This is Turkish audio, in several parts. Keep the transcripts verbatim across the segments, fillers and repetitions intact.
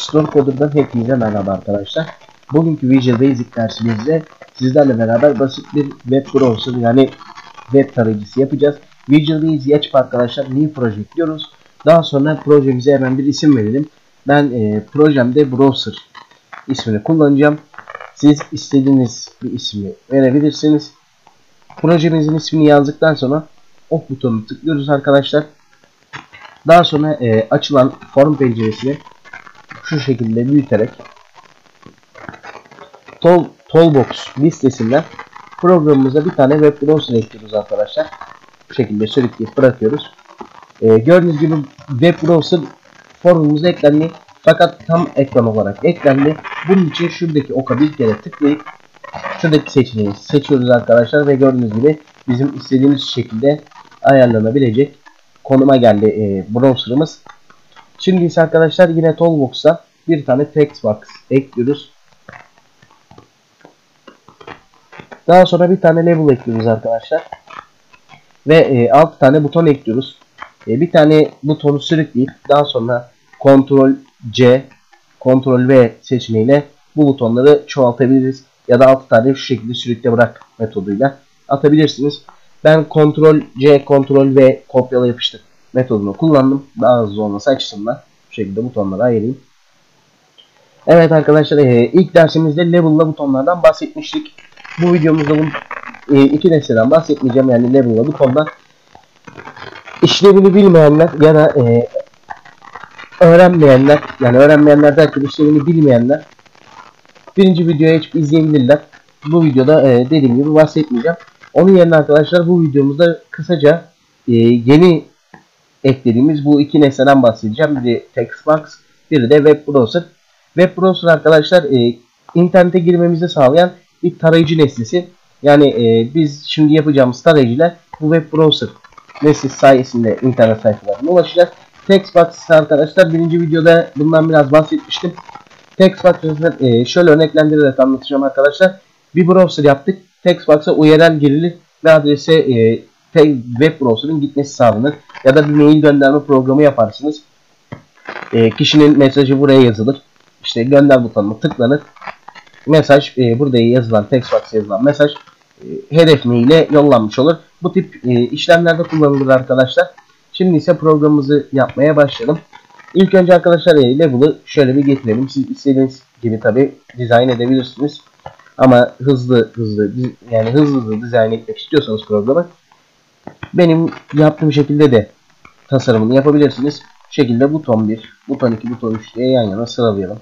Stormcoder'dan hepinize merhaba arkadaşlar. Bugünkü Visual Basic dersimizde sizlerle beraber basit bir web browser yani web tarayıcısı yapacağız. Visual Basic'i açıp arkadaşlar New Project diyoruz. Daha sonra projemize hemen bir isim verelim. Ben e, projemde browser ismini kullanacağım. Siz istediğiniz bir ismi verebilirsiniz. Projemizin ismini yazdıktan sonra ok butonunu tıklıyoruz arkadaşlar. Daha sonra e, açılan form penceresini şu şekilde büyüterek Tool, Toolbox listesinden programımıza bir tane web browser ekliyoruz arkadaşlar. Bu şekilde sürükleyip bırakıyoruz. Ee, gördüğünüz gibi web browser formumuza eklendi. Fakat tam ekran olarak eklendi. Bunun için şuradaki oka bir kere tıklayıp şuradaki seçeneği seçiyoruz arkadaşlar ve gördüğünüz gibi bizim istediğimiz şekilde ayarlanabilecek konuma geldi e, browser'ımız. Şimdi ise arkadaşlar yine Toolbox'a bir tane text box ekliyoruz. Daha sonra bir tane label ekliyoruz arkadaşlar. Ve e, altı tane buton ekliyoruz. E, bir tane butonu sürükleyip daha sonra Ctrl C, Ctrl V seçeneğiyle bu butonları çoğaltabiliriz. Ya da altı tane şu şekilde sürükle bırak metoduyla atabilirsiniz. Ben Ctrl C, Ctrl V kopyala yapıştır metodunu kullandım. Daha hızlı olması açısından bu şekilde butonları ayırayım. Evet arkadaşlar, e, ilk dersimizde label'la butonlardan bahsetmiştik. Bu videomuzda bu e, iki nesneden bahsetmeyeceğim, yani label'la butondan. İşlevini bilmeyenler ya da e, öğrenmeyenler, yani öğrenmeyenler derken işlevini bilmeyenler birinci videoyu açıp izleyebilirler. Bu videoda e, dediğim gibi bahsetmeyeceğim. Onun yerine arkadaşlar bu videomuzda kısaca e, yeni eklediğimiz bu iki nesneden bahsedeceğim. Biri textbox, biri de web browser. Web browser arkadaşlar e, internete girmemizi sağlayan bir tarayıcı nesnesi. Yani e, biz şimdi yapacağımız tarayıcıyla bu web browser nesnesi sayesinde internet sayfalarına ulaşacağız. Textbox ise arkadaşlar birinci videoda bundan biraz bahsetmiştim. Textbox'ı e, şöyle örneklendirerek anlatacağım arkadaşlar. Bir browser yaptık. Textbox'a U R L girilir ve adrese e, web browser'ın gitmesi sağlanır. Ya da bir mail gönderme programı yaparsınız. E, kişinin mesajı buraya yazılır. İşte gönder butonuna tıklanır. Mesaj e, burada yazılan textbox'a yazılan mesaj e, hedef maile yollanmış olur. Bu tip e, işlemlerde kullanılır arkadaşlar. Şimdi ise programımızı yapmaya başlayalım. İlk önce arkadaşlar e, label'ı şöyle bir getirelim. Siz istediğiniz gibi tabi dizayn edebilirsiniz. Ama hızlı hızlı yani hızlı hızlı dizayn etmek istiyorsanız programı benim yaptığım şekilde de tasarımını yapabilirsiniz. Bu şekilde buton bir, buton iki, buton üç diye yan yana sıralayalım.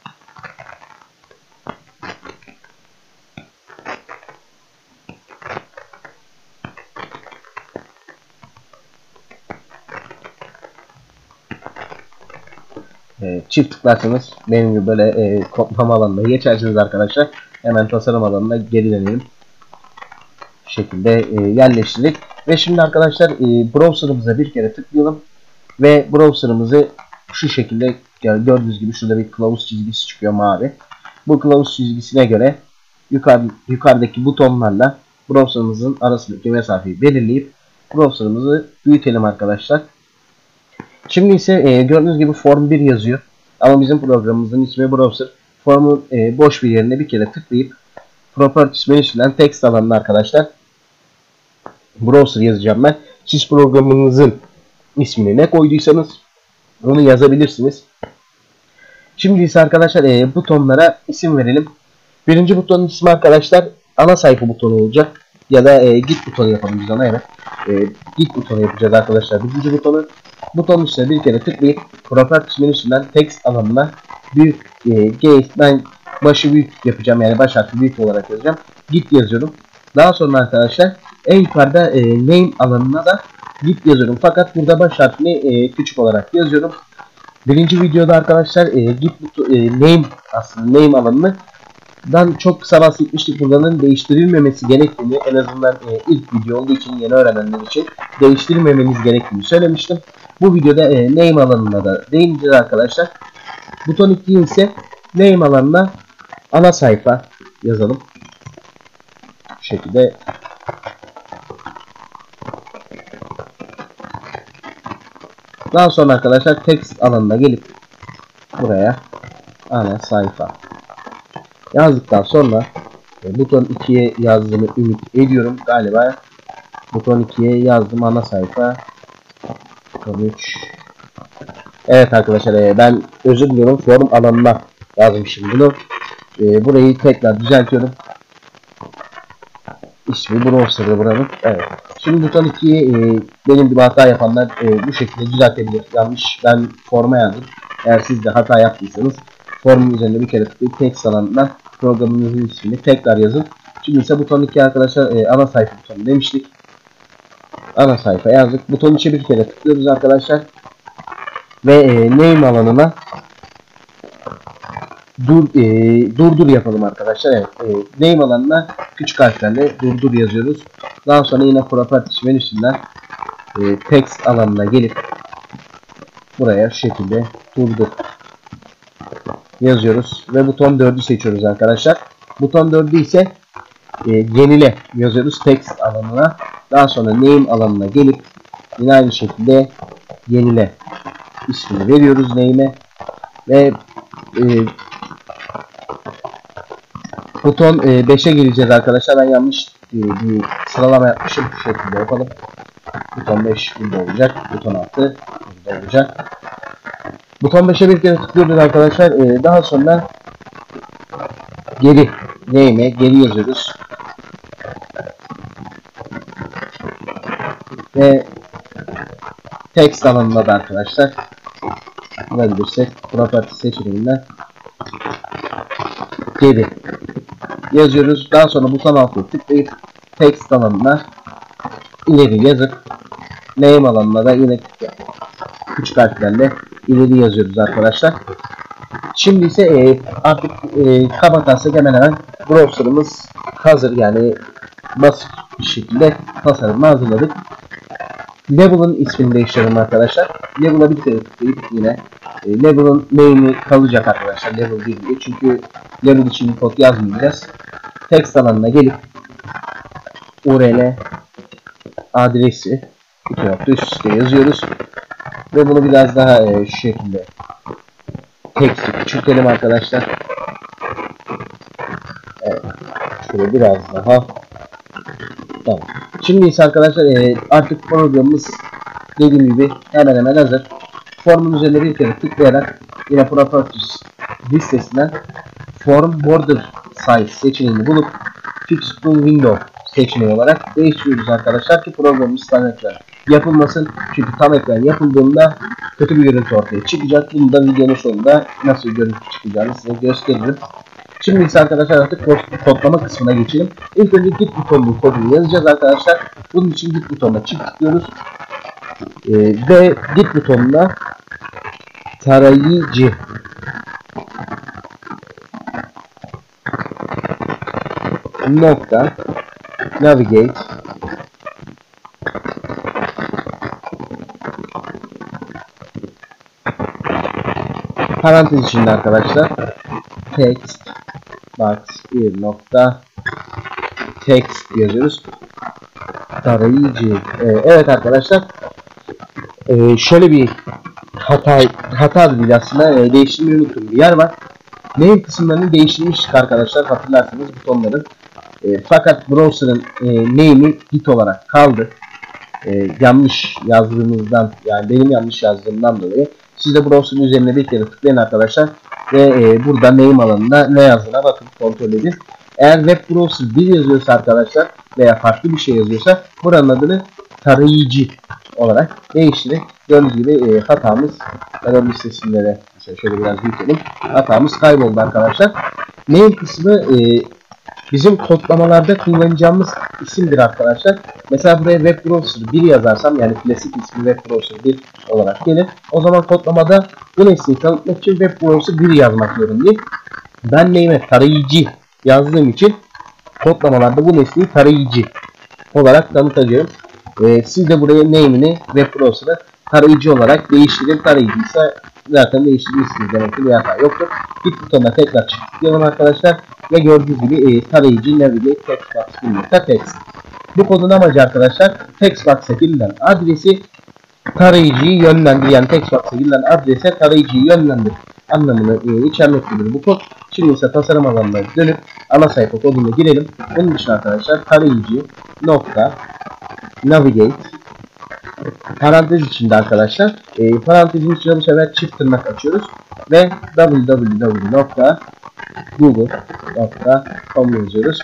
E, çift tıklarsanız benim gibi böyle e, kodlama alanına geçersiniz arkadaşlar. Hemen tasarım alanına geri dönelim. Bu şekilde e, yerleştirdik. Ve şimdi arkadaşlar e, browser'ımıza bir kere tıklayalım. Ve browser'ımızı şu şekilde, yani gördüğünüz gibi şurada bir kılavuz çizgisi çıkıyor mavi. Bu kılavuz çizgisine göre yukarı, yukarıdaki butonlarla browser'ımızın arasındaki mesafeyi belirleyip browser'ımızı büyütelim arkadaşlar. Şimdi ise e, gördüğünüz gibi form bir yazıyor. Ama bizim programımızın ismi browser. Formun e, boş bir yerine bir kere tıklayıp Properties menüsünden text alanına arkadaşlar browser yazacağım ben. Siz programınızın ismini ne koyduysanız onu yazabilirsiniz. Şimdi ise arkadaşlar e, butonlara isim verelim. Birinci butonun ismi arkadaşlar ana sayfa butonu olacak. Ya da e, git butonu yapalım biz ona, evet. E, git butonu yapacağız arkadaşlar. Birinci butonu. Butonun üstüne bir kere tıklayıp Properties menüsünden text alanına büyük e, G, ben başı büyük yapacağım, yani baş harfi büyük olarak yazacağım. Git yazıyorum. Daha sonra arkadaşlar en yukarıda e, name alanına da git yazıyorum. Fakat burada baş harfini e, küçük olarak yazıyorum. Birinci videoda arkadaşlar e, git e, name aslında name alanını dan çok kısa bahsetmiştik. Bunların değiştirilmemesi gerektiğini, en azından e, ilk video olduğu için yeni öğrenenler için değiştirilmemeniz gerektiğini söylemiştim. Bu videoda e, name alanına da değineceğiz arkadaşlar. Buton iki ise name alanına ana sayfa yazalım. Bu şekilde. Daha sonra arkadaşlar text alanına gelip buraya ana sayfa yazdıktan sonra e, buton ikiye yazdığımı ümit ediyorum. Galiba buton ikiye yazdım, ana sayfa. Buton üç. Evet arkadaşlar, e, ben özür diliyorum, form alanına yazmışım bunu. E, burayı tekrar düzeltiyorum. İsmi browser'da buranın. Evet. Şimdi buton ikiyi e, benim gibi hata yapanlar e, bu şekilde düzeltebilir. Yanlış ben forma yazdım. Eğer siz de hata yaptıysanız formun üzerinde bir kere tıklayıp text alanından programınızın ismini tekrar yazın. Şimdi ise buton iki arkadaşlar, e, ana sayfa butonu demiştik. Ana sayfa yazdık. Buton içe bir kere tıklıyoruz arkadaşlar. Ve e, name alanına dur e, durdur yapalım arkadaşlar. Evet, e, name alanına küçük harflerle durdur yazıyoruz. Daha sonra yine properties menüsünden e, text alanına gelip buraya şu şekilde durdur yazıyoruz ve buton dördü seçiyoruz arkadaşlar. Buton dördü ise e, yenile yazıyoruz text alanına. Daha sonra name alanına gelip yine aynı şekilde yenile ismini veriyoruz name'e ve e, buton e, beşe gireceğiz arkadaşlar. Ben yanlış e, bir sıralama yapmışım. Bu şekilde yapalım. Buton beş burada olacak. Buton altı burada olacak. Buton beşe bir kere tıklıyoruz arkadaşlar. E, daha sonra geri name'e geri yazıyoruz. Ve text alanında da arkadaşlar bulabilirsek property seçeneğinden geri yazıyoruz. Daha sonra buton altına tıklayıp text alanına ileri yazıp name alanına da yine küçük harflerle ileri yazıyoruz arkadaşlar. Şimdi ise e, artık e, kapatarsak hemen hemen browser'ımız hazır, yani basit bir şekilde tasarımını hazırladık. Label'ın ismini değiştirelim arkadaşlar. Label'a bir kere tıklayıp yine e, Label'ın name'i kalacak arkadaşlar. Label bir diye. Çünkü Label için kod yazmayacağız. Text alanına gelip U R L adresi iki nokta üst üste yazıyoruz. Ve bunu biraz daha e, şu şekilde text'i küçültelim arkadaşlar. Evet. Şöyle biraz daha. Tamam. Şimdi ise arkadaşlar e, artık programımız dediğim gibi hemen hemen hazır. Formun üzerine bir kere tıklayarak yine properties listesinden form border size seçeneğini bulup fix full window seçeneği olarak değiştiriyoruz arkadaşlar ki programımız tam ekran yapılmasın. Çünkü tam ekran yapıldığında kötü bir görüntü ortaya çıkacak. Bunu da videonun sonunda nasıl görüntü çıkacağını size gösteririm. Şimdi ise arkadaşlar artık kodlama kısmına geçelim. İlk önce git butonunun kodunu yazacağız arkadaşlar. Bunun için git butonuna çift tıklıyoruz. Ee, ve git butonuna tarayıcı nokta navigate parantez içinde arkadaşlar text box bir nokta text yazıyoruz. Tarayıcı. Ee, evet arkadaşlar. Ee, şöyle bir hata hata değil aslında. Ee, değiştirmeyi unuttum bir yer var. Name kısımlarını değiştirmiştik arkadaşlar. Hatırlarsanız butonların. E, fakat browser'ın e, name'i git olarak kaldı. E, yanlış yazdığımızdan, yani benim yanlış yazdığımdan dolayı siz de browser'ın üzerine bir kere tıklayın arkadaşlar ve e, burada name alanında ne yazdığına bakın, kontrol edin. Eğer web browser bir yazıyorsa arkadaşlar veya farklı bir şey yazıyorsa buranın adını tarayıcı olarak değiştirin. Gördüğünüz gibi e, hatamız, ben o listesinde de şöyle biraz büyütelim. Hatamız kayboldu arkadaşlar. Name kısmı e, bizim kodlamalarda kullanacağımız isimdir arkadaşlar. Mesela buraya web browser bir yazarsam, yani klasik ismi web browser bir olarak gelir. O zaman kodlamada bu nesneyi tanıtmak için web browser bir yazmak zorundayım. Ben name'e tarayıcı yazdığım için kodlamalarda bu nesneyi tarayıcı olarak tanıtacağım. Ee, siz de buraya name'ini web browser'a tarayıcı olarak değiştirin. Tarayıcıysa zaten değiştirmişsiniz demektir, bir hata yoktur. Git butonuna tekrar tıklayalım arkadaşlar ve gördüğünüz gibi e, tarayıcı navigate text box text. Bu kodun amacı arkadaşlar text box'a girilen adresi tarayıcıyı yönlendir, yani text box'a girilen adrese tarayıcıyı yönlendir anlamını e, içermektedir bu kod. Şimdi ise tasarım alanına dönüp ana sayfa koduna girelim. Bunun için arkadaşlar tarayıcı nokta navigate parantez içinde arkadaşlar e, parantezin içine bu sefer çift tırnak açıyoruz ve w w w nokta google nokta com yazıyoruz.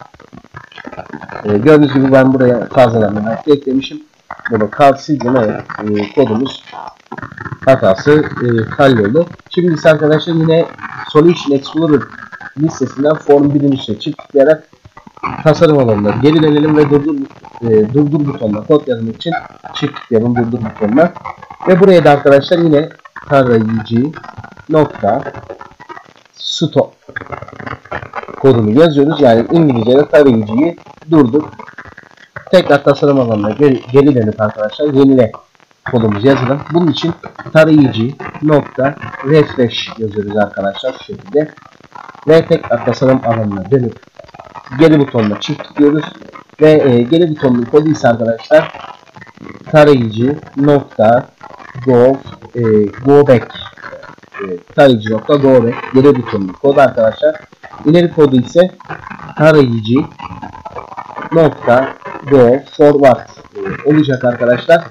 E, gördüğünüz gibi ben buraya fazladan bir eklemişim. Bunu kalsın evet, e, kodumuz hatası e, halloldu. Şimdi ise arkadaşlar yine Solution Explorer listesinden form birin üstüne çift tıklayarak tasarım alanına geri dönelim ve durdur, e, durdur butonuna kod yazmak için çift tıklayalım durdur butonuna. Ve buraya da arkadaşlar yine tarayıcı nokta stop kodunu yazıyoruz. Yani İngilizce'de tarayıcıyı durdur. Tekrar tasarım alanına geri, geri dönüp arkadaşlar yenile kodumuz yazalım. Bunun için tarayıcı nokta refresh yazıyoruz arkadaşlar şu şekilde. Ve tekrar tasarım alanına dönüp geri butonuna çift tıklıyoruz. Ve e, geri butonun kodu ise arkadaşlar tarayıcı nokta go e, go back e, tarayıcı nokta go back geri butonun kodu arkadaşlar. İleri kodu ise tarayıcı nokta go forward e, olacak arkadaşlar.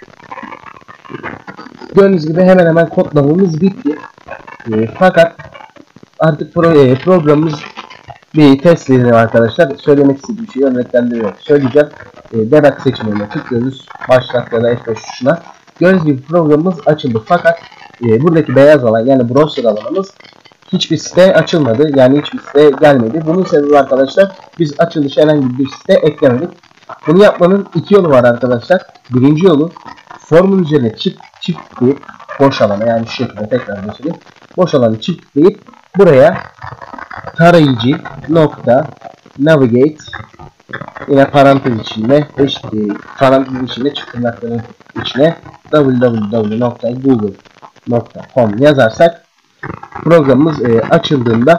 Gördüğünüz gibi hemen hemen kodlamamız bitti. E, fakat artık pro, e, programımız bir test edelim arkadaşlar. Söylemek istediğim şeyi örneklendiriyor. Söyleyeceğim. E, debug seçeneğine tıklıyoruz. Başlat ya da F beş tuşuna. Gördüğünüz gibi programımız açıldı. Fakat e, buradaki beyaz alan yani browser alanımız hiçbir site açılmadı. Yani hiçbir site gelmedi. Bunun sebebi arkadaşlar biz açılışa herhangi bir site eklemedik. Bunu yapmanın iki yolu var arkadaşlar. Birinci yolu formun üzerine çift çift tıklayıp boş alana yani şu şekilde tekrar geçelim. Boş alanı çift tıklayıp buraya tarayıcı nokta navigate yine parantez içinde eş, e, parantez içinde çift tırnakların içine w w w nokta google nokta com yazarsak programımız e, açıldığında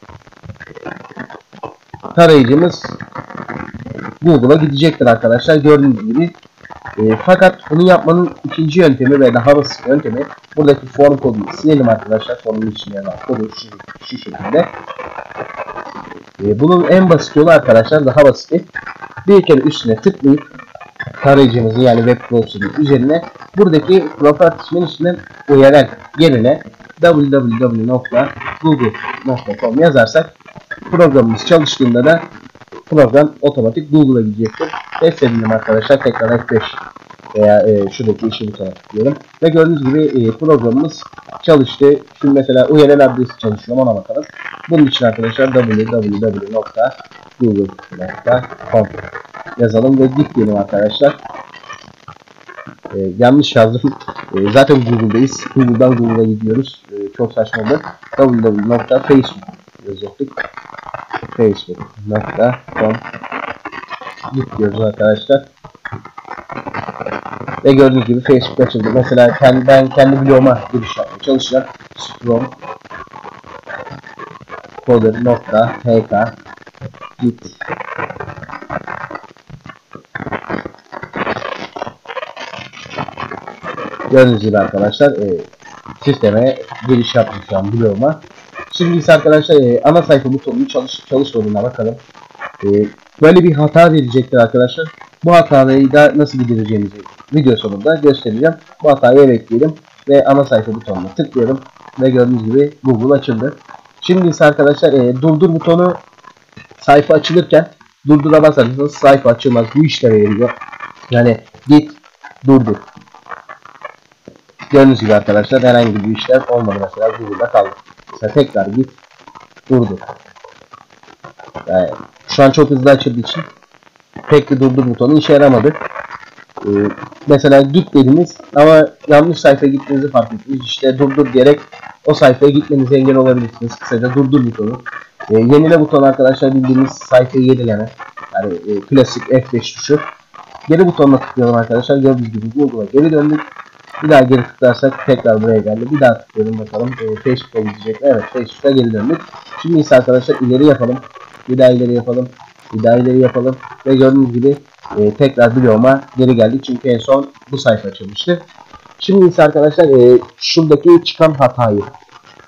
tarayıcımız Google'a gidecektir arkadaşlar gördüğünüz gibi. E, fakat bunu yapmanın ikinci yöntemi ve daha basit yöntemi buradaki form kodunu silelim arkadaşlar. Formun içine yazan kodu şu, şu şekilde. E, bunun en basit yolu arkadaşlar daha basit. Bir kere üstüne tıklayıp tarayıcımızı yani web browser'ın üzerine buradaki properties menüsünden U R L yerine w w w nokta google nokta com yazarsak programımız çalıştığında da program otomatik Google'a gidecektir. Test edelim arkadaşlar. Tekrar F beş veya e, şuradaki işi butona tıklayalım. Ve gördüğünüz gibi e, programımız çalıştı. Şimdi mesela U R L adresi çalışıyor. Ona bakalım. Bunun için arkadaşlar w w w nokta google nokta com yazalım ve git diyelim arkadaşlar. E, yanlış yazdım. E, zaten Google'dayız. Google'dan Google'a gidiyoruz. E, çok saçma oldu. w w w nokta facebook yazacaktık. facebook nokta com git diyoruz arkadaşlar. Ve gördüğünüz gibi Facebook açıldı. Mesela kendi, ben kendi bloğuma giriş yapmaya çalışacağım. Strong coder nokta h k git gördüğünüz gibi arkadaşlar e, sisteme giriş yapmış şu an bloğuma. Şimdi ise arkadaşlar e, ana sayfa butonunun çalış, çalışmadığına bakalım. E, böyle bir hata verecektir arkadaşlar. Bu hatayı da nasıl gidereceğimizi video sonunda göstereceğim. Bu hatayı evet diyelim ve ana sayfa butonuna tıklayalım ve gördüğünüz gibi Google açıldı. Şimdi ise arkadaşlar e, durdur butonu sayfa açılırken durdura basarsanız sayfa açılmaz. Bu işleve yarıyor. Yani git durdur. Gördüğünüz gibi arkadaşlar herhangi bir işlem olmadı, mesela Google'da kaldı. Mesela tekrar git durdur. Yani şu an çok hızlı açıldığı için pek de durdur butonu işe yaramadı. Ee, mesela git dediniz ama yanlış sayfaya gittiğinizi fark ettiniz. İşte durdur diyerek o sayfaya gitmenize engel olabilirsiniz. Kısaca durdur butonu. Ee, yenile butonu arkadaşlar bildiğimiz sayfayı yenileme. Yani e, klasik F beş tuşu. Geri butonuna tıklayalım arkadaşlar. Gördüğünüz gibi Google'a geri döndük. Bir daha geri tıklarsak tekrar buraya geldi. Bir daha tıklayalım bakalım. E, Facebook'a gidecek. Evet, Facebook'a geri döndük. Şimdi ise arkadaşlar ileri yapalım. Bir daha ileri yapalım. Bir daha ileri yapalım. Ve gördüğünüz gibi e, tekrar bloğuma geri geldik. Çünkü en son bu sayfa açılmıştı. Şimdi ise arkadaşlar e, şuradaki çıkan hatayı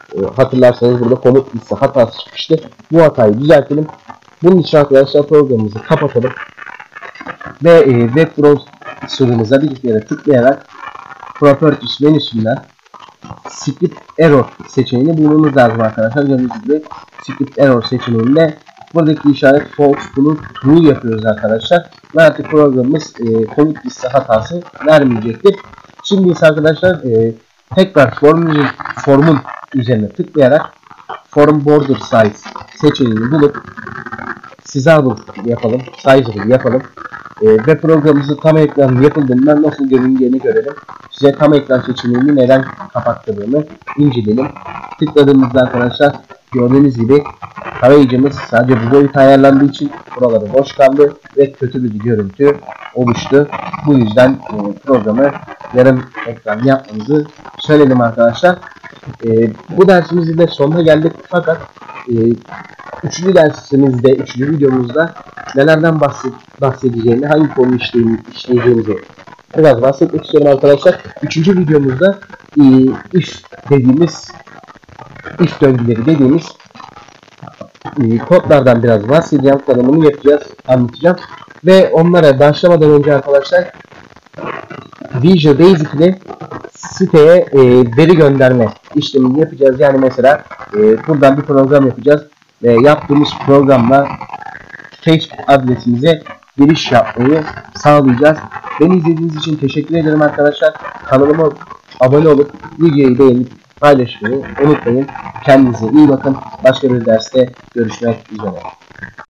E, hatırlarsanız burada komut liste hatası çıkmıştı. Bu hatayı düzeltelim. Bunun için arkadaşlar programımızı kapatalım. Ve e, web browser'ımıza bir kere tıklayarak Properties menüsünden Script Error seçeneğini bulmamız lazım arkadaşlar. Gördüğünüz gibi Script Error seçeneğinde buradaki işaret false, bunu true yapıyoruz arkadaşlar. Ve artık programımız e, komut liste hatası vermeyecektir. Şimdi ise arkadaşlar e, tekrar formun, formun üzerine tıklayarak Form Border Size seçeneğini bulup sizable yapalım, sizable yapalım. E, ve programımızı tam ekran yapıldığında nasıl göründüğünü görelim. Size tam ekran seçeneğini neden kapattığımı inceleyelim. Tıkladığımızda arkadaşlar gördüğünüz gibi tarayıcımız sadece bu boyut ayarlandığı için buraları boş kaldı ve kötü bir görüntü oluştu. Bu yüzden e, programı yarım ekran yapmamızı söyledim arkadaşlar. E, bu dersimizin de sonuna geldik, fakat e, üçüncü dersimizde, üçüncü videomuzda nelerden bahset, bahsedeceğini, hangi konu işleyeceğimizi biraz bahsetmek istiyorum arkadaşlar. Üçüncü videomuzda e, if dediğimiz, if döngüleri dediğimiz e, kodlardan biraz bahsedeceğim, tanımını yapacağız, anlatacağım. Ve onlara başlamadan önce arkadaşlar Visual Basic ile siteye e, veri gönderme işlemini yapacağız. Yani mesela e, buradan bir program yapacağız ve yaptığımız programla Facebook adresimize giriş yapmayı sağlayacağız. Beni izlediğiniz için teşekkür ederim arkadaşlar. Kanalıma abone olup videoyu beğenip paylaşmayı unutmayın. Kendinize iyi bakın. Başka bir derste görüşmek üzere.